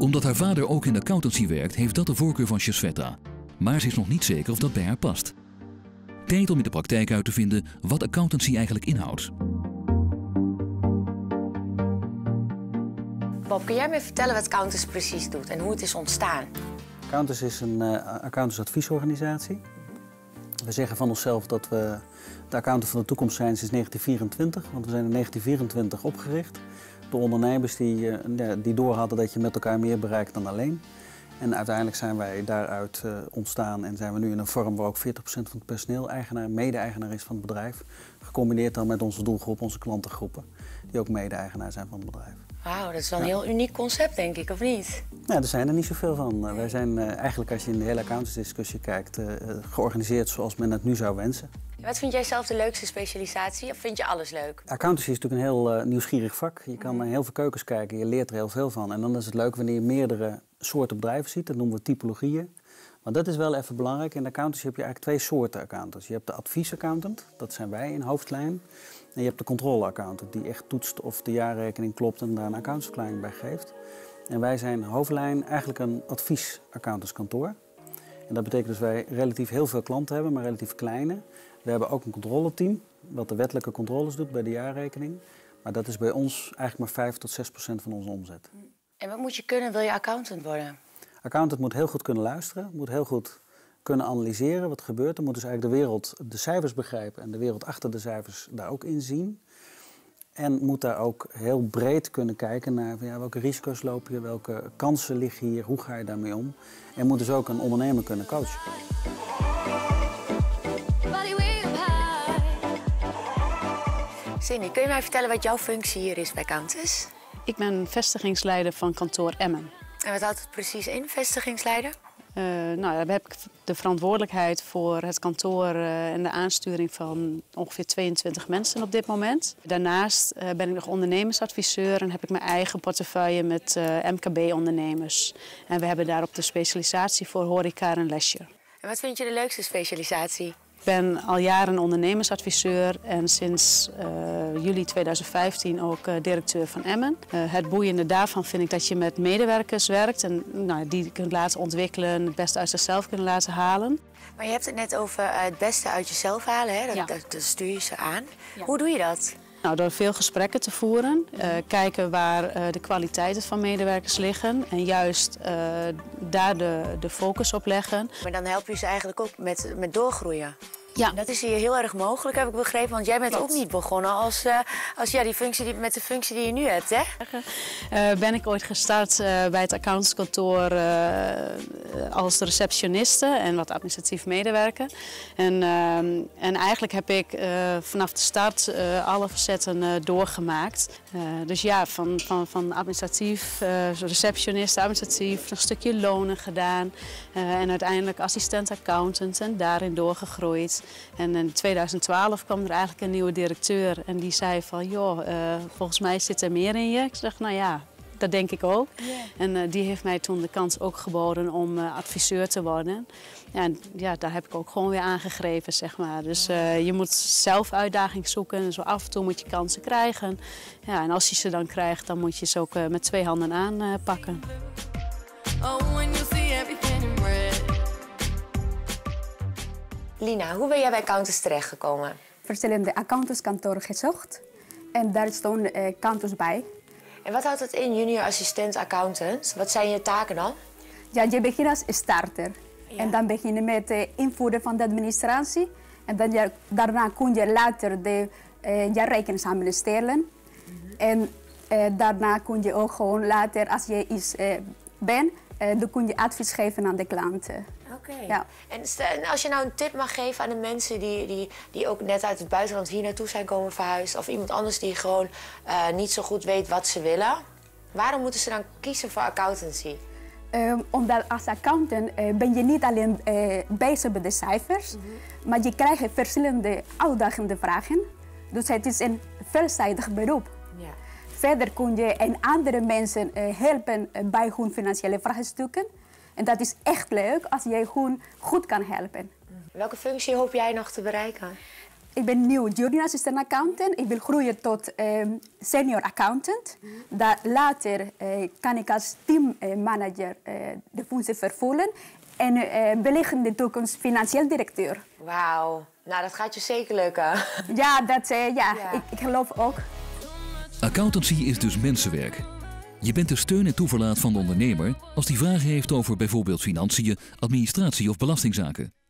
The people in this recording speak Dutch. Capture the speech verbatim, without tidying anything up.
Omdat haar vader ook in de accountancy werkt, heeft dat de voorkeur van Shasweta. Maar ze is nog niet zeker of dat bij haar past. Tijd om in de praktijk uit te vinden wat accountancy eigenlijk inhoudt. Bob, kun jij me vertellen wat Accountants precies doet en hoe het is ontstaan? Accountants is een uh, accountantsadviesorganisatie. We zeggen van onszelf dat we de accountant van de toekomst zijn sinds negentien vierentwintig. Want we zijn in negentien vierentwintig opgericht door ondernemers die, uh, die doorhadden dat je met elkaar meer bereikt dan alleen. En uiteindelijk zijn wij daaruit uh, ontstaan en zijn we nu in een vorm waar ook veertig procent van het personeel eigenaar, mede-eigenaar is van het bedrijf. Gecombineerd dan met onze doelgroep, onze klantengroepen, die ook mede-eigenaar zijn van het bedrijf. Wauw, dat is wel een heel uniek concept, denk ik, of niet? Ja, er zijn er niet zoveel van. Nee. Wij zijn uh, eigenlijk, als je in de hele accountantsdiscussie kijkt, uh, georganiseerd zoals men het nu zou wensen. Wat vind jij zelf de leukste specialisatie of vind je alles leuk? Accountancy is natuurlijk een heel uh, nieuwsgierig vak. Je kan naar heel veel keukens kijken, je leert er heel veel van. En dan is het leuk wanneer je meerdere soorten bedrijven ziet, dat noemen we typologieën. Maar dat is wel even belangrijk. In de accountancy heb je eigenlijk twee soorten accountants. Je hebt de adviesaccountant, dat zijn wij in hoofdlijn. En je hebt de controleaccountant, die echt toetst of de jaarrekening klopt en daar een accountantsverklaring bij geeft. En wij zijn hoofdlijn eigenlijk een adviesaccountantskantoor. En dat betekent dus wij relatief heel veel klanten hebben, maar relatief kleine. We hebben ook een controleteam, wat de wettelijke controles doet bij de jaarrekening. Maar dat is bij ons eigenlijk maar vijf tot zes procent van onze omzet. En wat moet je kunnen, wil je accountant worden? Accountant moet heel goed kunnen luisteren, moet heel goed kunnen analyseren wat gebeurt. Dan moet dus eigenlijk de wereld, de cijfers begrijpen en de wereld achter de cijfers daar ook in zien. En moet daar ook heel breed kunnen kijken naar ja, welke risico's loop je, welke kansen liggen hier, hoe ga je daarmee om. En moet dus ook een ondernemer kunnen coachen. Cindy, kun je mij vertellen wat jouw functie hier is bij Accountants? Ik ben vestigingsleider van kantoor Emmen. En wat houdt het precies in, vestigingsleider? Uh, nou, daar heb ik de verantwoordelijkheid voor het kantoor uh, en de aansturing van ongeveer tweeëntwintig mensen op dit moment. Daarnaast uh, ben ik nog ondernemersadviseur en heb ik mijn eigen portefeuille met uh, M K B-ondernemers. En we hebben daarop de specialisatie voor horeca en leisure. En wat vind je de leukste specialisatie? Ik ben al jaren ondernemersadviseur en sinds uh, juli tweeduizend vijftien ook uh, directeur van Emmen. Uh, het boeiende daarvan vind ik dat je met medewerkers werkt en nou, die kunt laten ontwikkelen, het beste uit zichzelf kunnen laten halen. Maar je hebt het net over uh, het beste uit jezelf halen, hè? Dat, ja. dat, dat stuur je ze aan. Ja. Hoe doe je dat? Nou, door veel gesprekken te voeren, uh, kijken waar uh, de kwaliteiten van medewerkers liggen en juist uh, daar de, de focus op leggen. Maar dan help je ze eigenlijk ook met, met doorgroeien. Ja. Dat is hier heel erg mogelijk, heb ik begrepen, want jij bent Klopt. ook niet begonnen als, uh, als ja, die functie die, met de functie die je nu hebt, hè? Uh, ben ik ooit gestart uh, bij het accountantskantoor uh, als receptioniste en wat administratief medewerker. En, uh, en eigenlijk heb ik uh, vanaf de start uh, alle facetten uh, doorgemaakt. Uh, dus ja, van, van, van administratief, uh, receptionist, administratief, een stukje lonen gedaan. Uh, en uiteindelijk assistent accountant en daarin doorgegroeid. En in tweeduizend twaalf kwam er eigenlijk een nieuwe directeur en die zei van, joh, uh, volgens mij zit er meer in je. Ik zeg, nou ja, dat denk ik ook. Yeah. En uh, die heeft mij toen de kans ook geboden om uh, adviseur te worden. Ja, en ja, daar heb ik ook gewoon weer aangegrepen, zeg maar. Dus uh, je moet zelf uitdaging zoeken en zo af en toe moet je kansen krijgen. Ja, en als je ze dan krijgt, dan moet je ze ook uh, met twee handen aanpakken. Uh, oh, Lina, hoe ben jij bij Accountants terechtgekomen? Verschillende accountantskantoren gezocht en daar stonden uh, accountants bij. En wat houdt het in, junior assistent accountant? Wat zijn je taken dan? Ja, je begint als starter. Ja. En dan begin je met het invoeren van de administratie. En dan ja, daarna kun je later de uh, jaarrekening samenstellen. Mm-hmm. En uh, daarna kun je ook gewoon later, als je iets uh, bent, uh, dan kun je advies geven aan de klanten. Oké. Okay. Ja. En als je nou een tip mag geven aan de mensen die, die, die ook net uit het buitenland hier naartoe zijn komen verhuisd, of iemand anders die gewoon uh, niet zo goed weet wat ze willen, waarom moeten ze dan kiezen voor accountancy? Um, omdat als accountant uh, ben je niet alleen uh, bezig met de cijfers, mm-hmm. maar je krijgt verschillende uitdagende vragen. Dus het is een veelzijdig beroep. Ja. Verder kun je en andere mensen uh, helpen uh, bij hun financiële vraagstukken. En dat is echt leuk als je hun goed kan helpen. Welke functie hoop jij nog te bereiken? ik ben nieuw junior assistant accountant. Ik wil groeien tot uh, senior accountant. Daar later uh, kan ik als teammanager uh, de functie vervullen. En uh, wellicht in de toekomst financieel directeur. Wauw, nou dat gaat je zeker lukken. Ja, dat, uh, ja, Ja. Ik, ik geloof ook. Accountancy is dus mensenwerk. Je bent de steun en toeverlaat van de ondernemer als die vragen heeft over bijvoorbeeld financiën, administratie of belastingzaken.